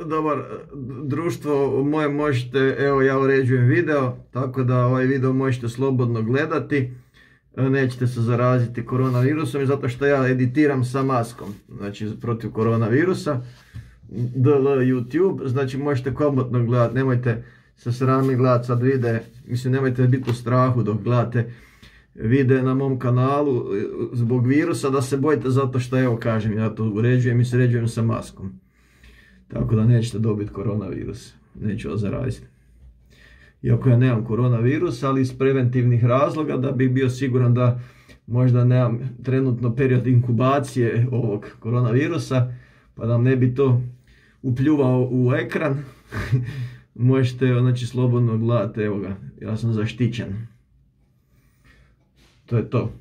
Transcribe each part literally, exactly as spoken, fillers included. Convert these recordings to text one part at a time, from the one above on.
dobar društvo moje možete, evo ja uređujem video, tako da ovaj video možete slobodno gledati. Nećete se zaraziti koronavirusom, zato što ja editiram sa maskom, znači protiv koronavirusa. D L YouTube, znači možete komotno gledati, nemojte se srami gledati sad vide, mislim nemojte biti u strahu dok gledate vide na mom kanalu zbog virusa, da se bojite zato što evo kažem, ja to uređujem i sređujem sa maskom. Tako da nećete dobiti koronavirus, neću vas zaraziti. Iako ja nemam koronavirus, ali iz preventivnih razloga da bi bio siguran da možda nemam trenutno period inkubacije ovog koronavirusa, pa da ne bi to upljuvao u ekran. Možete znači slobodno gledati, evo ga, ja sam zaštićen. To je to.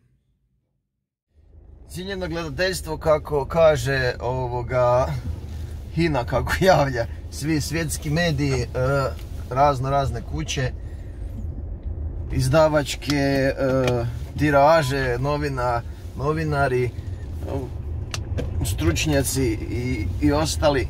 Cijenjeno gledateljstvo, kako kaže ovoga Hina, kako javlja svi svjetski mediji, razno razne kuće, izdavačke, tiraže, novina, novinari, stručnjaci i, i ostali.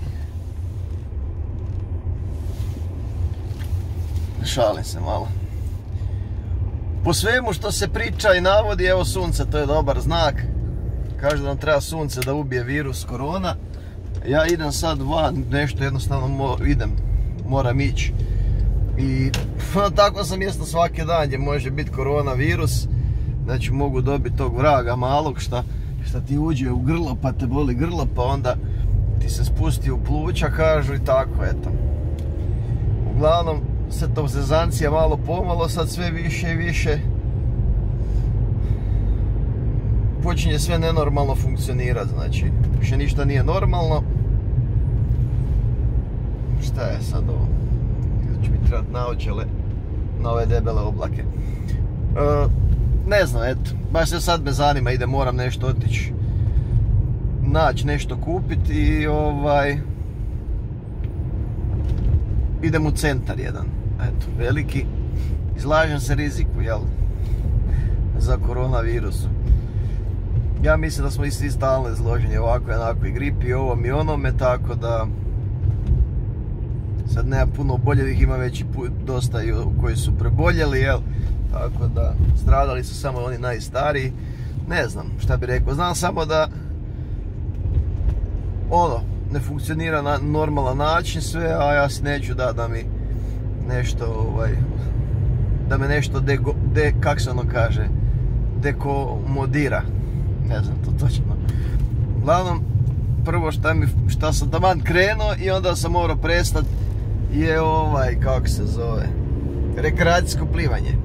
Šalim se malo. Po svemu što se priča i navodi, evo sunce, to je dobar znak. Kaže da nam treba sunce da ubije virus korona. Ja idem sad van, nešto jednostavno mo idem, moram ići. I tako sam mjesto svaki dan gdje može biti koronavirus. Znači mogu dobiti tog vraga malog šta, šta ti uđe u grlo pa te boli grlo pa onda ti se spusti u pluća, kažu, i tako, eto. Uglavnom se to zezancija malo pomalo sad sve više i više počinje sve nenormalno funkcionirati, znači više ništa nije normalno. Šta je sad ovo? Će mi trebati naočale na ove debele oblake. E, ne znam, eto, baš se sad me zanima, ide, moram nešto otići naći nešto kupiti i ovaj idem u centar jedan, eto, veliki, izlažem se riziku, jel, za koronavirusu. Ja mislim da smo i svi stalno izloženi ovako i onako i gripi, ovom i onome, tako da sad nema puno oboljelih, ima već i dosta i koji su preboljeli, jel, tako da stradali su samo oni najstariji. Ne znam šta bi rekao, znam samo da ono, ne funkcionira na normalan način sve, a ja si neću da, da mi nešto, ovaj, da me nešto de, de kak se ono kaže, dekomodira, ne znam to točno. Uglavnom, prvo šta, mi, šta sam taman krenuo i onda sam morao prestati je ovaj, kako se zove, rekreacijsko plivanje.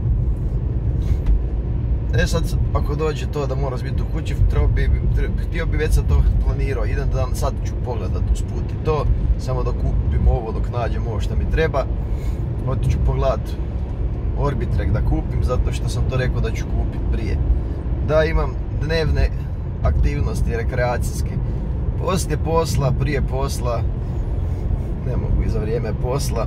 E sad, ako dođe to da moraš biti u kući, bi, treba, htio bi već sam to planirao, idem dan, sad ću pogledat usput i to, samo da kupim ovo dok nađem ovo što mi treba. Otiću pogledat Orbitrek da kupim, zato što sam to rekao da ću kupiti prije. Da imam dnevne aktivnosti rekreacijske, poslije posla, prije posla, ne mogu i za vrijeme posla,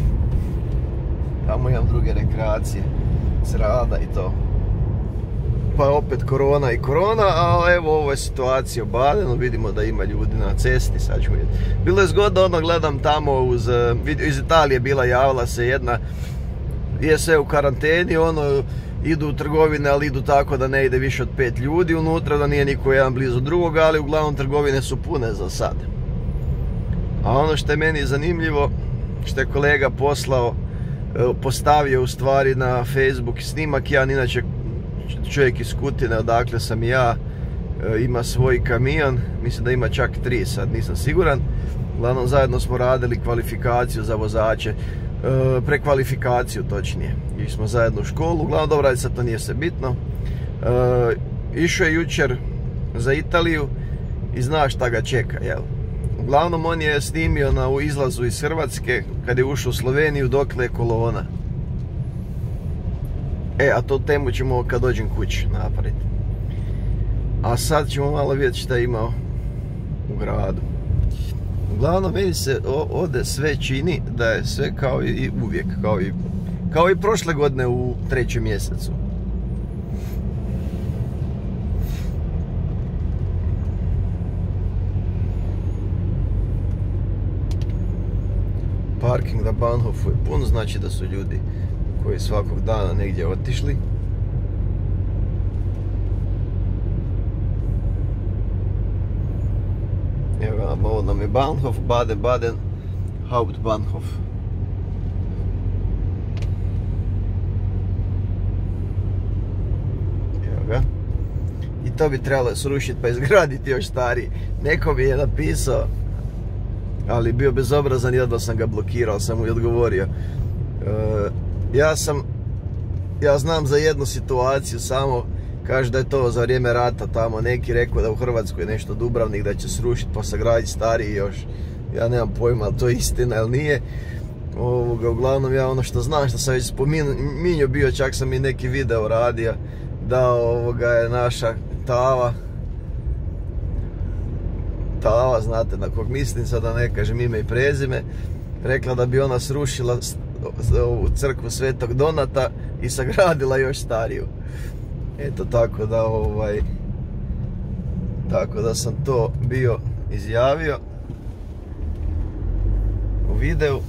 tamo imam druge rekreacije, srada i to. Pa opet korona i korona, a evo ovo je situacija obadeno, vidimo da ima ljudi na cesti, sad ćemo vidjeti. Bilo je zgodno, ono gledam tamo uz, iz Italije bila, javila se jedna, je sve u karanteni, ono, idu u trgovine, ali idu tako da ne ide više od pet ljudi unutra, da nije niko jedan blizu drugoga, ali uglavnom trgovine su pune za sad. A ono što je meni zanimljivo, što je kolega poslao, postavio u stvari na Facebook snimak, ja inače čovjek iz Kutine, odakle sam i ja, ima svoj kamion, mislim da ima čak tri, sad nisam siguran. Uglavnom zajedno smo radili kvalifikaciju za vozače, prekvalifikaciju točnije. Išli smo zajedno u školu, uglavnom dobro, sad to nije sve bitno. Išao je jučer za Italiju i zna šta ga čeka, jel? Uglavnom on je snimio na izlazu iz Hrvatske, kad je ušao u Sloveniju, dokle je kolona. E, a tu temu ćemo kad dođem kući napraviti. A sad ćemo malo vidjeti šta je imao u gradu. Uglavnom, meni se ovdje sve čini da je sve kao i uvijek, kao i, kao i prošle godine u trećem mjesecu. parking na Bahnhofu je pun, znači da su ljudi koji svakog dana negdje otišli. Evo, ovo nam je Bahnhof, Baden-Baden, Hauptbahnhof. Evo ga. I to bi trebalo srušiti pa izgraditi još stariji. Neko mi je napisao, ali bio bezobrazan i odmah sam ga blokirao, sam mu i odgovorio. E, ja sam, ja znam za jednu situaciju samo, kaže da je to za vrijeme rata tamo, neki rekao da u Hrvatskoj je nešto Dubravnik, da će srušiti pa sagraditi stariji još. Ja nemam pojma, ali to je istina ili nije. Ovoga, uglavnom ja ono što znam, što sam već spominjao bio, čak sam i neki video radio, da ovoga je naša Tava, Tava, znate na kog mislim, sada ne kažem ime i prezime, rekla da bi ona srušila ovu crkvu Svetog Donata i sagradila još stariju. Eto, tako da ovaj, tako da sam to bio izjavio u videu.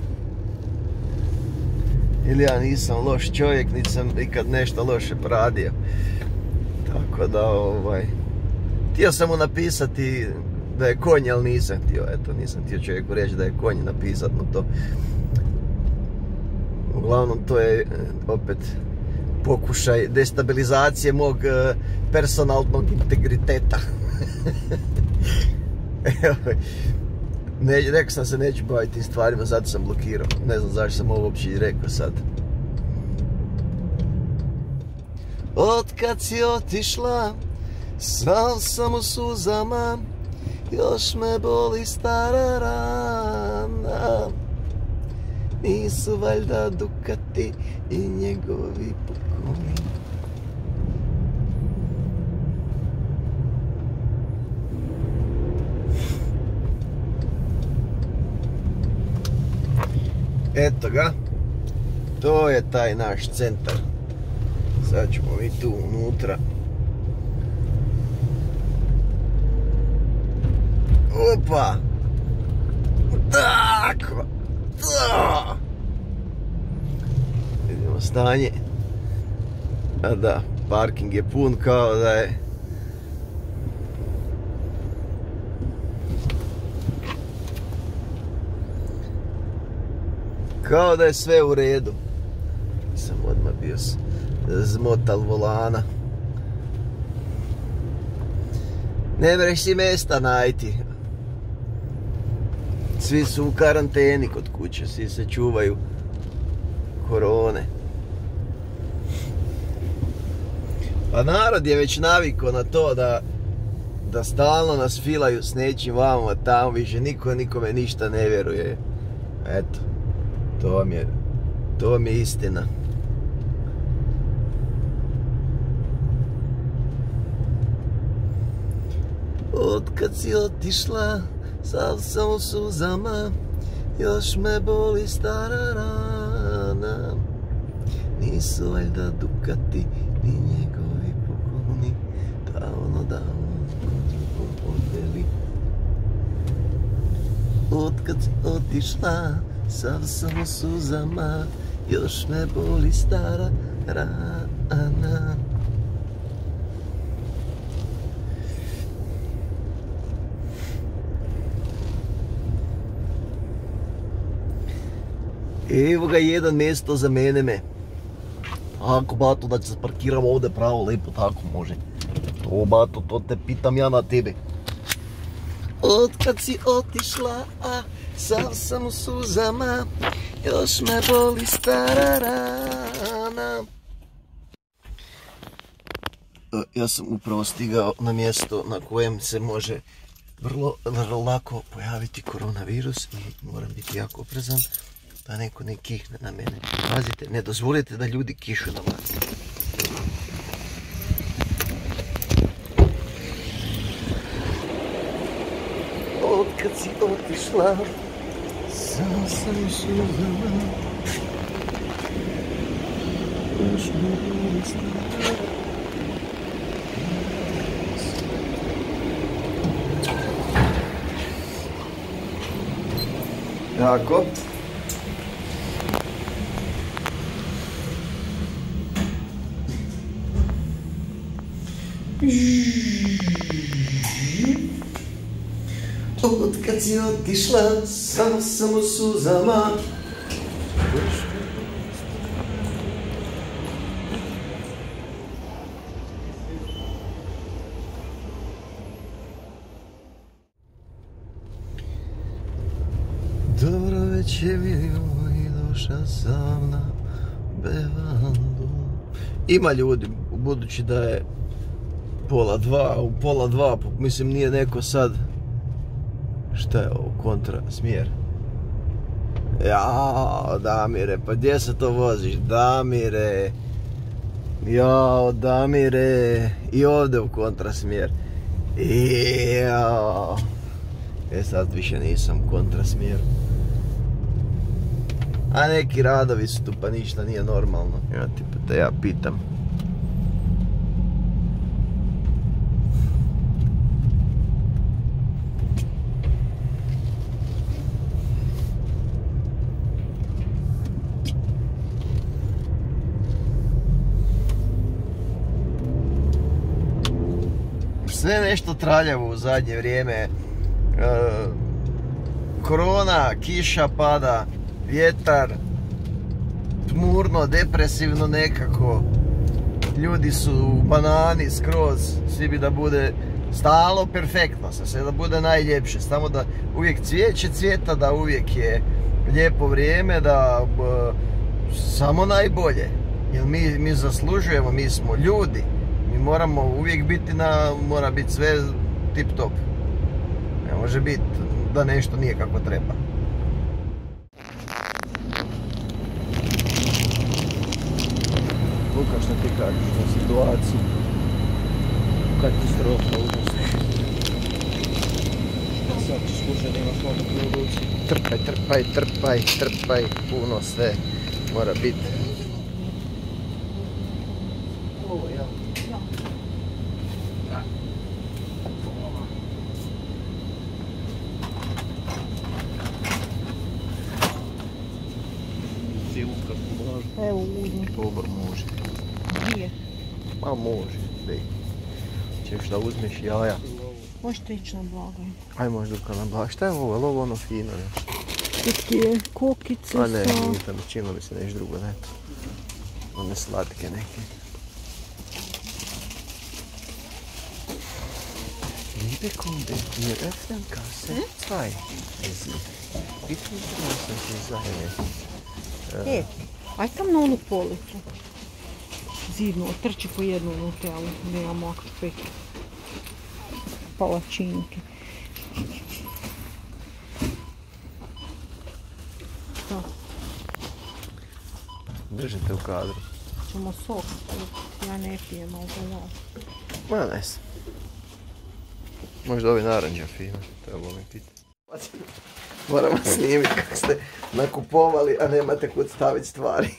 Ili ja nisam loš čovjek, niti sam nikad nešto loše poradio. Tako da ovaj, htio sam mu napisati da je konj, ali nisam htio, eto, nisam htio čovjeku reći da je konj, napisat mu to. Uglavnom, to je opet pokušaj destabilizacije mog personalnog integriteta. Ne, rekao sam se neću baviti tim stvarima, zato sam blokirao. Ne znam zašto sam ovo uopće i rekao sad. Otkad si otišla, sam sam u suzama, još me boli stara rana. Nisu valjda Ducati i njegovi pokloni. Eto ga, to je taj naš centar. Sad ćemo mi tu unutra. Opa! Tako! Da! Vidimo stanje. A da, parking je pun kao da je... Kao da je sve u redu. Sam odmah bio zmotal volana. Ne mreš si mjesta najti. Svi su u karanteni kod kuće, svi se čuvaju korone. Pa narod je već navikao na to da da stalno nas filaju s nečim vamo tamo, više niko nikome ništa ne vjeruje. Eto, to vam je, to vam je istina. Otkad si otišla, sav sam u suzama, još me boli stara rana. Nisu valjda Ducati ni njegovi pokloni, da ono da ono odveli. Otkad si otišla, sav sam u suzama, još me boli stara rana. Evo ga jedan mjesto za mene me. Ako bato da će se parkiram ovdje pravo, lepo tako može. To bato, to te pitam ja na tebe. Otkad si otišla, a sav sam u suzama, još me boli stara rana. Ja sam upravo stigao na mjesto na kojem se može vrlo, vrlo lako pojaviti koronavirus i moram biti jako oprezan da neko ne kihne na mene. Pazite, ne dozvolite da ljudi kišu na vas. Otkad si otišla, sam sam u suzama, još me boli stara. Tako, Od kad si otišla, samo sam u suzama. Dobro večer i došao sam na bevandu. Ima ljudi, budući da je pola dva, u pola dva, mislim nije neko sad, šta je ovo, kontra smjer? Jao, Damire, pa gdje se to voziš? Damire, jao, Damire, i ovdje u kontra smjer. Jao, e sad više nisam u kontra smjeru. A neki radovi su tu pa ništa nije normalno, ja ti da ja pitam. Sve nešto traljavo u zadnje vrijeme, e, korona, kiša pada, vjetar, tmurno, depresivno nekako, ljudi su u banani skroz, svi bi da bude stalo perfektno, sve da bude najljepše, samo da uvijek cvijeće cvijeta, da uvijek je lijepo vrijeme, da b, samo najbolje, jer mi, mi zaslužujemo, mi smo ljudi. Mi moramo uvijek biti na, mora biti sve tip top. Ne može biti da nešto nije kako treba. Luka, što ti kažeš na situaciju? Katastrofa, užasno. Sad ću slušati da imaš momak u ruci. Trpaj, trpaj, trpaj, trpaj, puno sve mora biti. Ovo ja. Evo uzmi. Dobar može. Gdje? Ma može, dej. Češ da uzmeš jaja. Možete ići na blagaj. Aj možda ka na blagaj. Šta je ovo? Je li ovo ono fino još? To je kokice A ne, sa... nije tamo, činilo mi se nešto drugo, ne. One slatke neke. Liebe Kunde, wir öffnen Kasse zwei. Es ist. Bitte lassen Sie seine. E, aj tam na onu policu. Zidno, trči po jednu Nutellu, gdje imamo ovako pet palačinke. Što? Držite u kadru. Ćemo sok, ja ne pijem, ali to ja. Ma ne sam. Možda ovi naranđa fino, trebalo mi pitati. Moramo snimiti kako ste nakupovali, a nemate kud staviti stvari.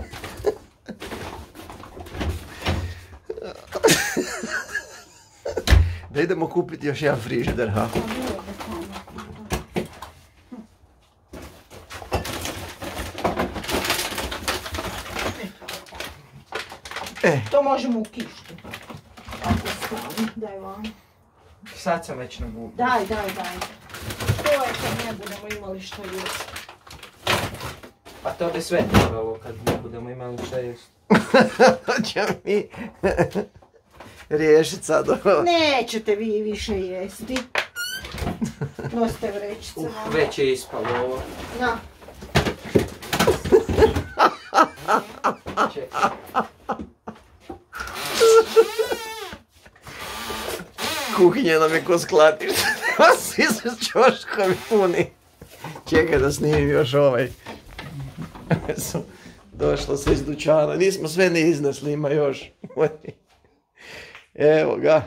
Da idemo kupiti još jedan frižider, ha? E. To možemo u kištu. Ako stavi, daj vam. Sad sam već na gubi. Daj, daj, daj. To je kad ne budemo imali što jesti. Pa to bi sve trebalo kad ne budemo imali što jesti. Hoćemo mi riješiti sad ovo. Nećete vi više jesti. Nosite vrećice. Uf, već je ispalo ovo. Na. Čekaj. Kuhinja nam je ko skladište. Svi su čoškovi puni. Čekaj da snimim još ovaj. Došlo se iz dućana. Nismo sve ni iznesli, ima još. Evo ga.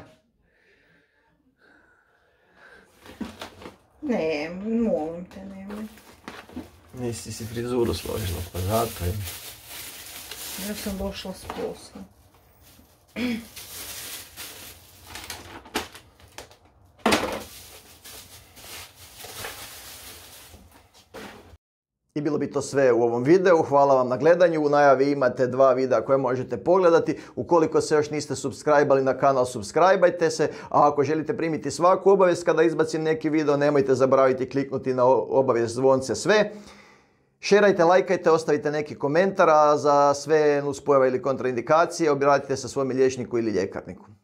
Ne, molim te, nemoj. Nisi si frizuru složila, pa zato je. Ja sam došla s posla. I bilo bi to sve u ovom videu. Hvala vam na gledanju. U najavi imate dva videa koje možete pogledati. Ukoliko se još niste subscribe-ali na kanal, subscribe-ajte se. A ako želite primiti svaku obavijest kada izbacim neki video, nemojte zaboraviti kliknuti na obavijest zvonce sve. Šerajte, lajkajte, ostavite neki komentar, a za sve nuspojave ili kontraindikacije obratite se svom liječniku ili ljekarniku.